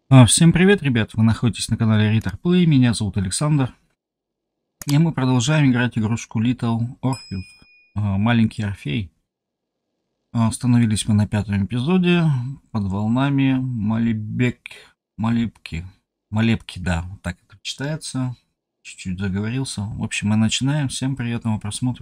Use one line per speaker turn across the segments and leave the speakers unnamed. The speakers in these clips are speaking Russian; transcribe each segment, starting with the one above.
Всем привет, ребят! Вы находитесь на канале Ritter Play, меня зовут Александр. И мы продолжаем играть игрушку Little Orpheus, маленький Орфей. Остановились мы на 5-м эпизоде, под волнами Молебки, да, вот так это читается. Чуть-чуть заговорился. В общем, мы начинаем. Всем приятного просмотра.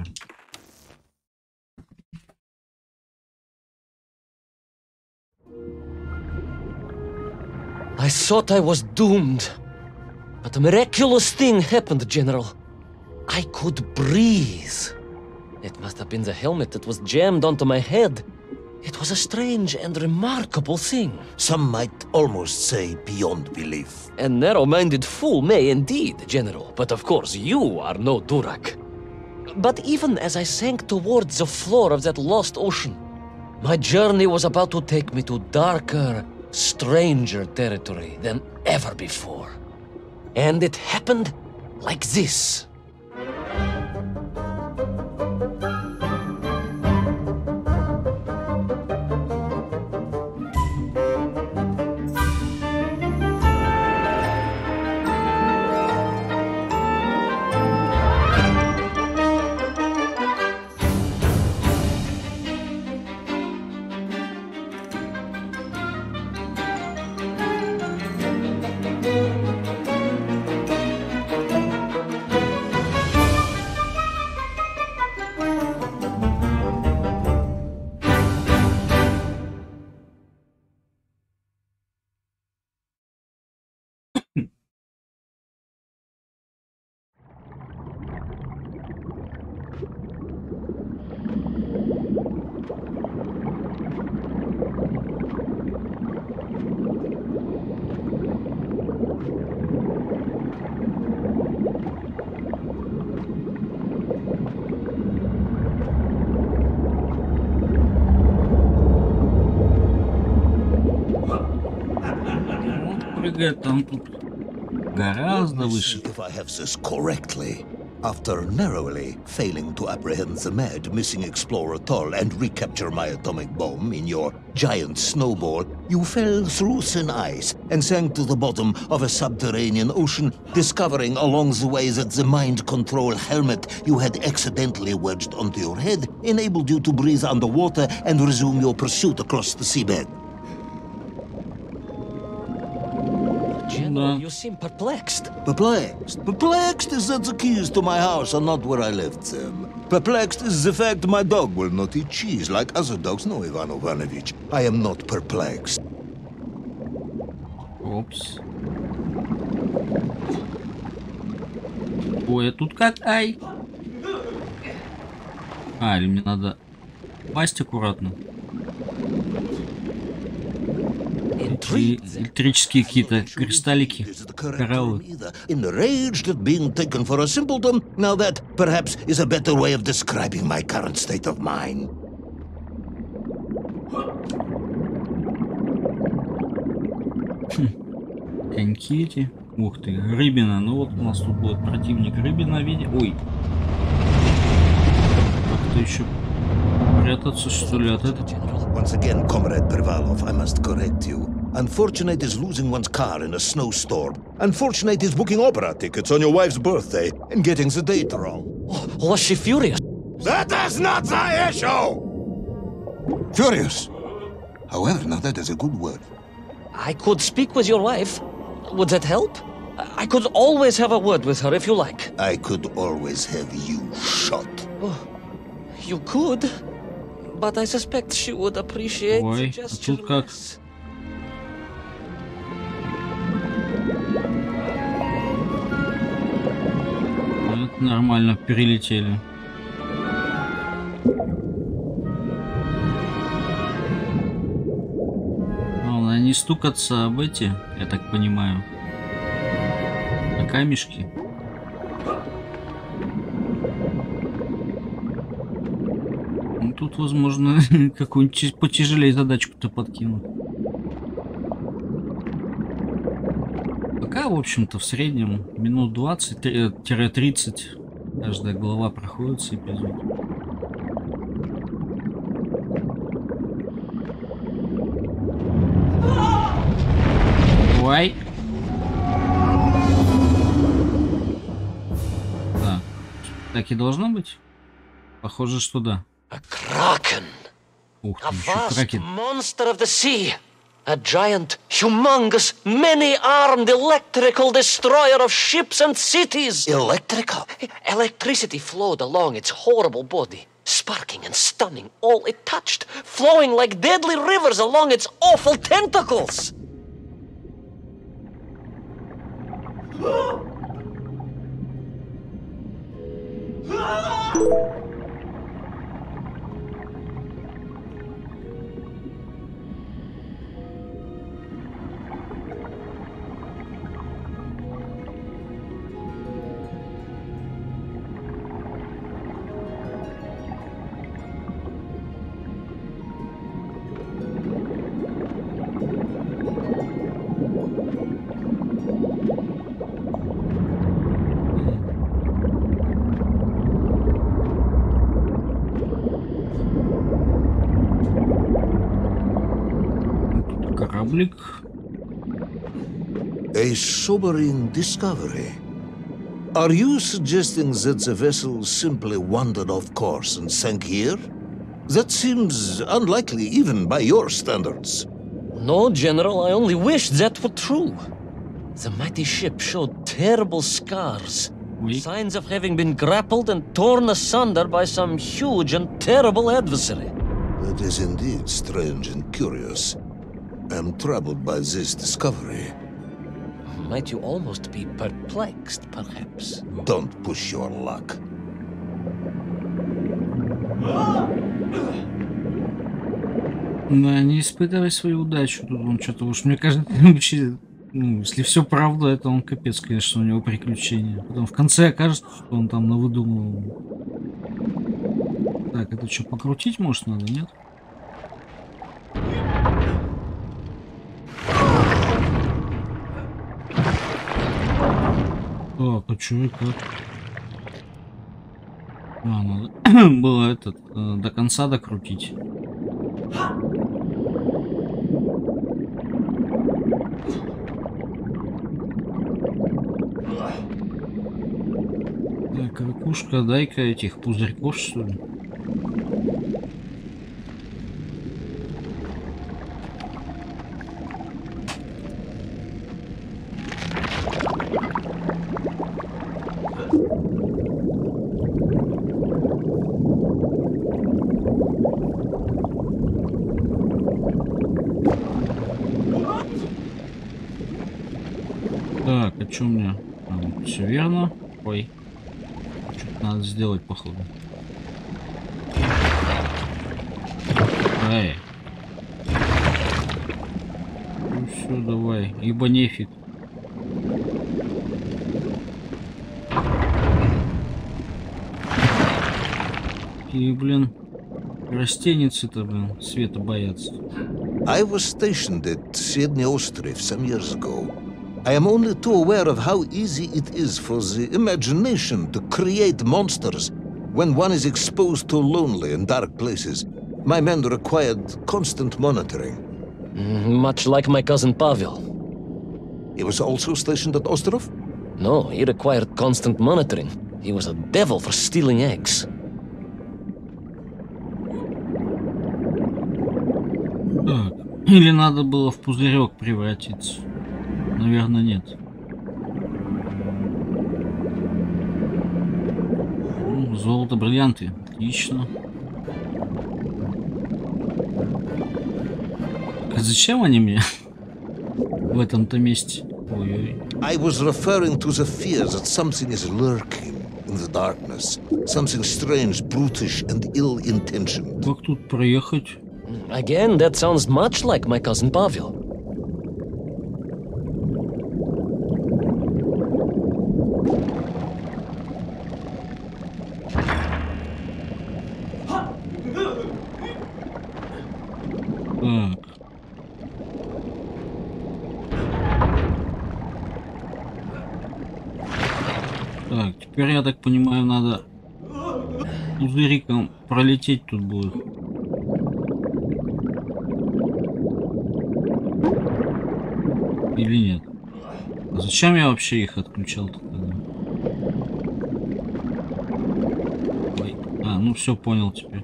I thought I was doomed. But a miraculous thing happened, General. I could breathe. It must have been the helmet that was jammed onto my head. It was a strange and remarkable thing.
Some might almost say beyond belief.
A narrow-minded fool may indeed, General. But of course, you are no Durak. But even as I sank towards the floor of that lost ocean, my journey was about to take me to darker, stranger territory than ever before. And it happened like this.
Прыгает там тут гораздо выше.
If I have this correctly, after narrowly failing to apprehend the mad missing explorer Toll and recapture my atomic bomb in your giant snowball, you fell through thin ice and sank to the bottom of a subterranean ocean, discovering along the way that the mind control helmet you had accidentally wedged onto your head enabled you to breathe underwater and resume your pursuit across the seabed.
General, you seem perplexed.
Perplexed? Perplexed is that the keys to my house are not where I left them. Perplexed is the fact my dog will not eat cheese like other dogs. No, Ivan Ivanovich, I am not perplexed.
Опс. Ой, а тут как? Ай! Или мне надо пасть аккуратно. И электрические какие-то кристаллики, кораллы.
Enraged at being taken for a simpleton, now that perhaps is a better way of describing my current state of mind.
Коньки эти. Ух ты, рыбина. Ну вот у нас тут будет противник рыбина в виде. Ой. Как-то еще прятаться, что ли, от этого?
Once again, Comrade Pervalov, I must correct you. Unfortunate is losing one's car in a snowstorm. Unfortunate is booking opera tickets on your wife's birthday and getting the date wrong.
Oh, was she furious?
That is not the issue! Furious. However, now that is a good word.
I could speak with your wife. Would that help? I could always have a word with her if you like.
I could always have you shot.
Oh, you could, but I suspect she would appreciate the
Ой, а
gesture
тут как?
less.
Вот, нормально, перелетели. Главное не стукаться об эти, я так понимаю, на камешки. Ну, тут, возможно, какую-нибудь потяжелее задачку-то подкинут. Пока, в общем-то, в среднем минут 20-30 каждая глава проходится эпизод. Давай. Так. Так и должно быть? Похоже, что да.
A kraken.
Ух
A
ты, еще
vast
кракен.
monster of the sea. A giant, humongous, many-armed electrical destroyer of ships and cities.
Electrical?
Electricity flowed along its horrible body, sparking and stunning all it touched, flowing like deadly rivers along its awful tentacles.
Кораблик.
A sobering discovery. Are you suggesting that the vessel simply wandered off course and sank here? That seems unlikely even by your standards.
No, General, I only wished that were true. The mighty ship showed terrible scars.
Oui.
Signs of having been grappled and torn asunder by some huge and terrible adversary.
It is indeed strange and curious. I am troubled by this discovery.
Might you almost be perplexed, perhaps?
Don't push your luck.
Да, не испытывай свою удачу. Тут он что-то уж, мне кажется, вообще, ну, если все правда, это он капец, конечно, у него приключения. Потом в конце окажется, что он там навыдумывал. Так, это что, покрутить, может, надо, нет? Так, а чё и как? А, надо было этот до конца докрутить. Так, ракушка, дай-ка этих пузырьков, что ли? Так, а что у меня? Все верно. Ой. Что-то надо сделать, походу. Эй. Ну все, давай. Ибо нефиг. И, блин, растеницы-то, блин, света боятся.
I was stationed at Sydney Ostrov some years ago. I am only too aware of how easy it is for the imagination to create monsters when one is exposed to lonely and dark places. My men required constant monitoring.
Much like my cousin Pavel.
He was also stationed at Ostrov?
No, he required constant monitoring. He was a devil for stealing eggs.
Так, или надо было в пузырек превратиться? Наверное, нет. Ну, золото, бриллианты. Отлично. А зачем они мне в этом-то месте? Ой-ой.
I was referring to the fear that something is lurking in the darkness. Something strange, brutish, and ill-intentioned.
Как тут проехать?
Again, that sounds much like my cousin Pavel.
Так. Так, теперь, я так понимаю, надо пузыриком пролететь тут будет. Или нет? А зачем я вообще их отключал тогда? Ой. А, ну все, понял теперь.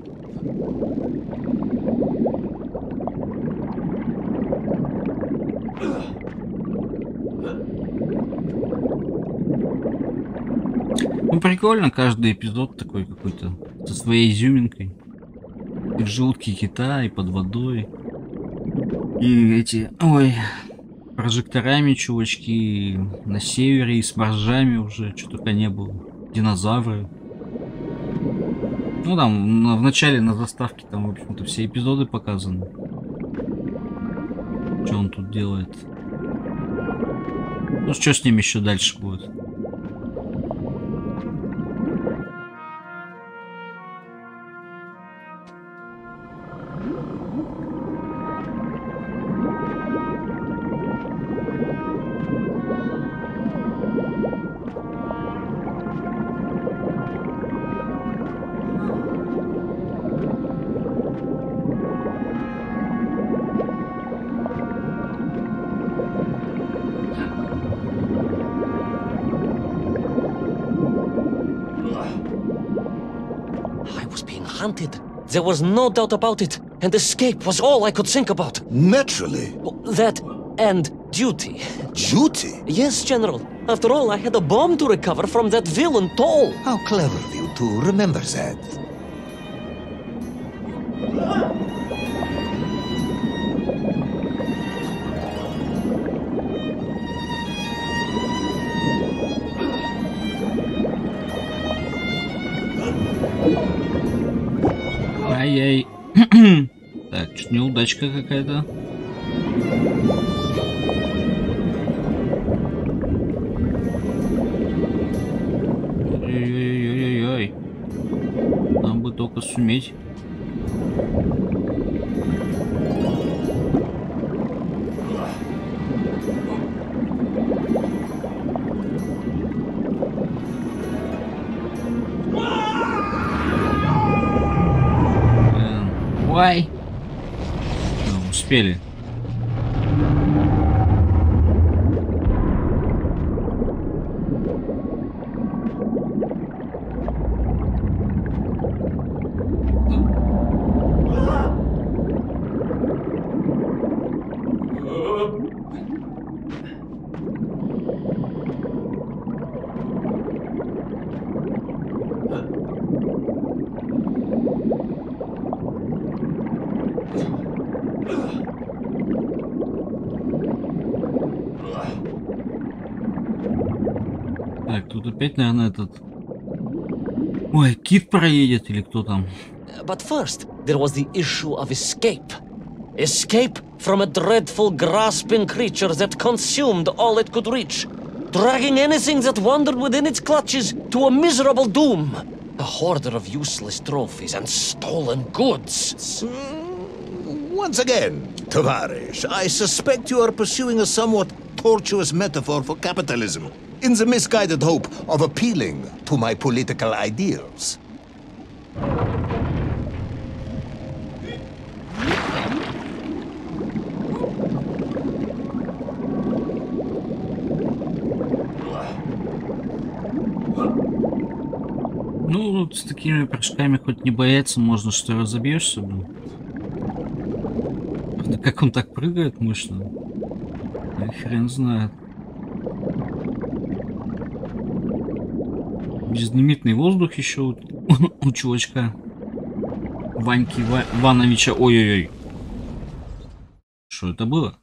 Ну прикольно, каждый эпизод такой какой-то со своей изюминкой. И в желудке кита, и под водой. И эти, ой, прожекторами чувачки на севере, и с моржами уже, что только не было. Динозавры. Ну там, в начале на заставке там, в общем-то, все эпизоды показаны. Что он тут делает? Ну что с ним еще дальше будет?
I was being hunted. There was no doubt about it. And escape was all I could think about.
Naturally.
That and duty.
Duty?
Yes, General. After all, I had a bomb to recover from that villain Toll.
How clever of you to remember that.
Ай-яй. Так, чуть неудачка какая-то. Ой-ой-ой-ой-ой. Нам бы только суметь. Ой. Ну, успели. Так, тут опять, наверное, этот... Ой, Кит проедет или кто там?
But first, there was the issue of escape. Escape from a dreadful, grasping creature that consumed all it could reach, dragging anything that wandered within its clutches to a miserable doom. A hoarder of useless trophies and stolen goods.
Once again, Tavares, I suspect you are pursuing a somewhat tortuous metaphor for capitalism, in the misguided hope of appealing to my political ideals.
Ну, вот с такими прыжками хоть не бояться, можно, что разобьешься, блин. Правда, как он так прыгает мощно? Я хрен знает. Безлимитный воздух еще у чувачка. Ваньки Ивановича. Ой-ой-ой. Что это было?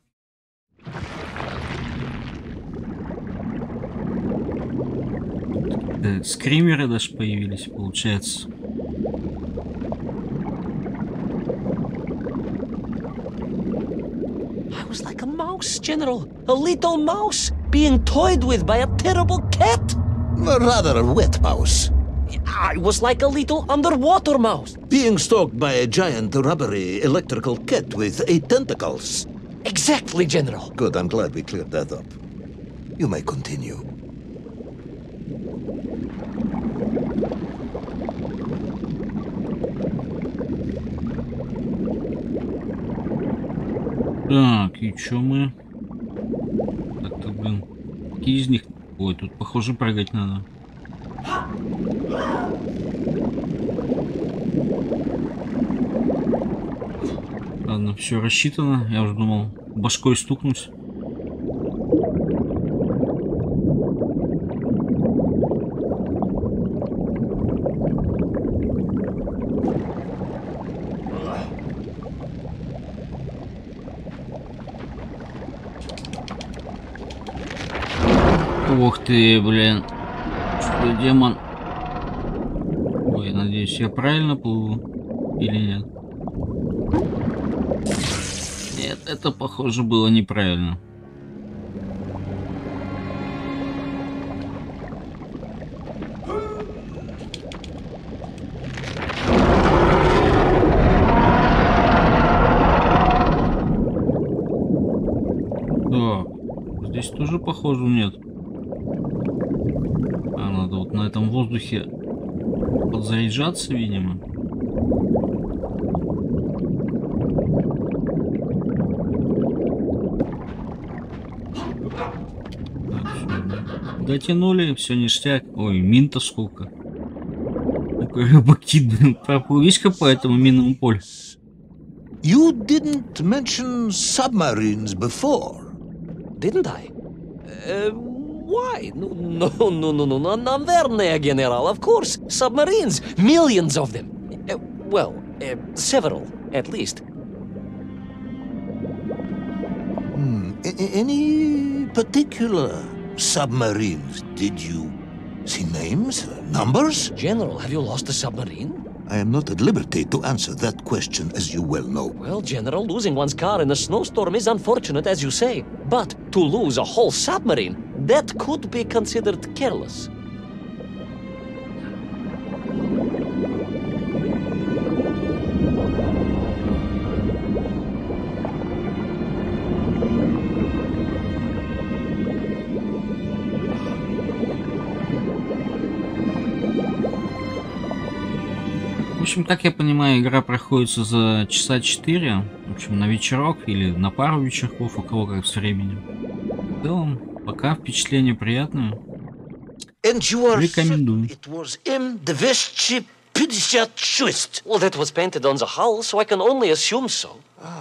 Скримеры даже появились, получается.
I was like a mouse, General. A little mouse being toyed with by a terrible cat.
Rather a wet mouse.
I was like a little underwater mouse.
Being stalked by a giant rubbery electrical cat with 8 tentacles.
Exactly, General.
Good, I'm glad we cleared that up. You may continue.
Так, и чё мы? Так-то, блин. Какие из них? Ой, тут, похоже, прыгать надо. Ладно, все рассчитано. Я уже думал, башкой стукнусь. Ух ты, блин. Что, демон? Ой, надеюсь, я правильно плыву? Или нет? Нет, это, похоже, было неправильно. Да, здесь тоже, похоже, нет. А, надо вот на этом воздухе подзаряжаться, видимо. Так, всё. Дотянули, все ништяк. Ой, мин-то сколько. Такой рыбакит, проплывись-ка по этому минному полю.
You didn't mention submarines before.
Didn't I? Why? No, наверное, General, of course. Submarines, millions of them. Several, at least.
Any particular submarines? Did you see names, numbers?
General, have you lost a submarine?
I am not at liberty to answer that question, as you well know.
Well, General, losing one's car in a snowstorm is unfortunate, as you say. But to lose a whole submarine, that could be considered careless.
В общем, как я понимаю, игра проходится за часа 4. В общем, на вечерок или на пару вечерков, у кого как с временем. В целом, пока впечатление приятное. Рекомендую.
It was M256.
Well, that was painted on the hull, so I can only assume so.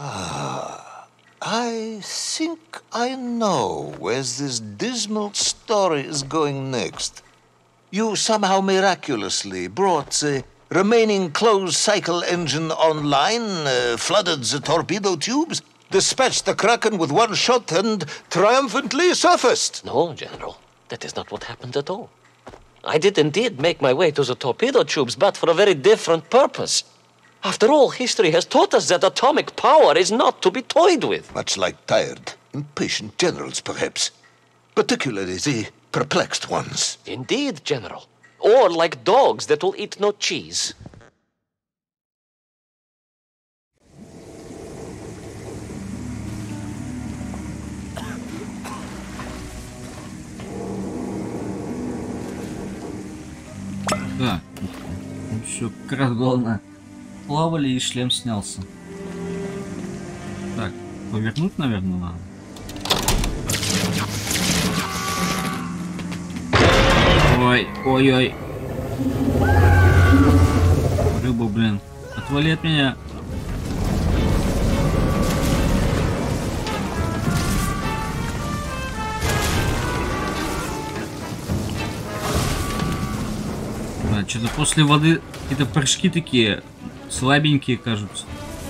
I think I know where this dismal story is going next. You somehow miraculously brought the remaining closed cycle engine online, flooded the torpedo tubes, dispatched the Kraken with one shot, and triumphantly surfaced.
No, General, that is not what happened at all. I did indeed make my way to the torpedo tubes, but for a very different purpose. After all, history has taught us that atomic power is not to be toyed with.
Much like tired, impatient generals, perhaps. Particularly the perplexed ones.
Indeed, General. Or like dogs that will eat no cheese.
Да, еще как раз главное. Плавали и шлем снялся. Так, повернуть, наверное, надо. Ой, ой-ой. Рыба, блин. Отвали от меня. Да, что-то после воды какие-то прыжки такие слабенькие кажутся.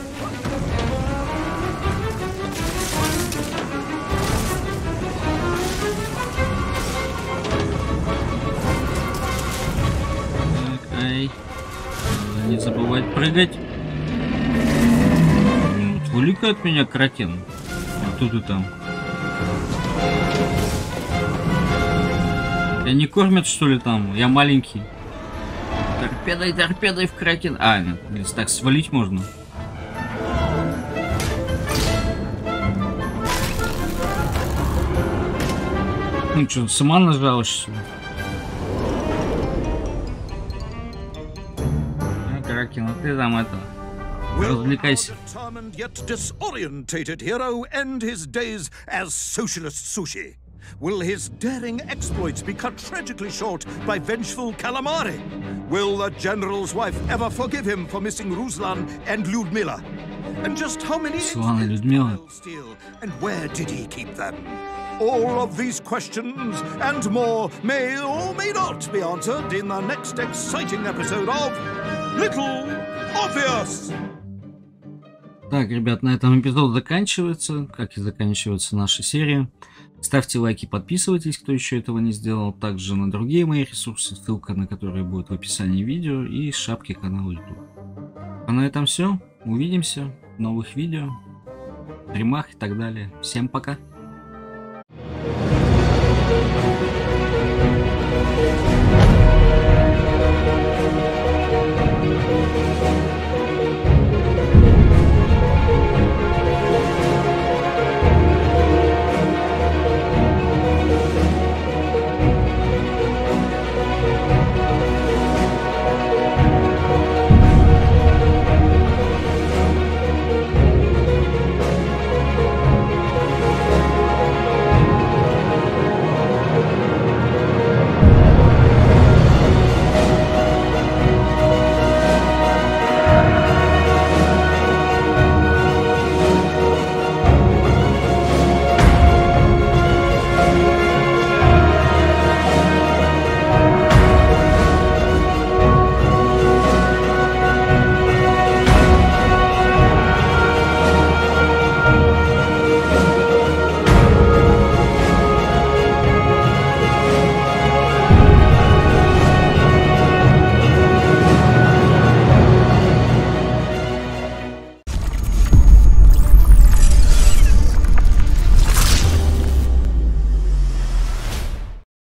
Не забывать прыгать. Отвлекает меня Кракен. А тут и там. Я не кормят, что ли, там? Я маленький. Торпедой, торпедой в Кракен. А, нет, здесь так свалить можно. Ну что, сама нажалась, что ли? Кракен, а ты там это... Развлекайся.
Determined yet disorientated hero end his days as socialist sushi. Will his daring exploits be cut tragically short by vengeful calamari? Will the general's wife ever forgive him for missing Ruslan and Lyudmila? And just how many eggs
Ruslan and
did
Lyudmila.
Mikhail steal, and where did he keep them? All of these questions and more may or may not be answered in the next exciting episode of Little Orpheus!
Так, ребят, на этом эпизод заканчивается, как и заканчивается наша серия. Ставьте лайки, подписывайтесь, кто еще этого не сделал. Также на другие мои ресурсы, ссылка на которые будет в описании видео и шапки канала YouTube. А на этом все. Увидимся в новых видео, стримах и так далее. Всем пока!